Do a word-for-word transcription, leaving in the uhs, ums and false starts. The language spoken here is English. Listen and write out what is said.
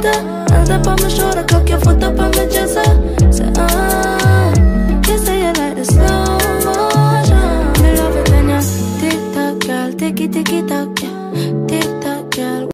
foto. Hands up on my shoulder, cock your foot up on the dresser. Say ah, you say you like the slow motion. Me love it when you tick tock, girl, ticky ticky tock, yeah. Tick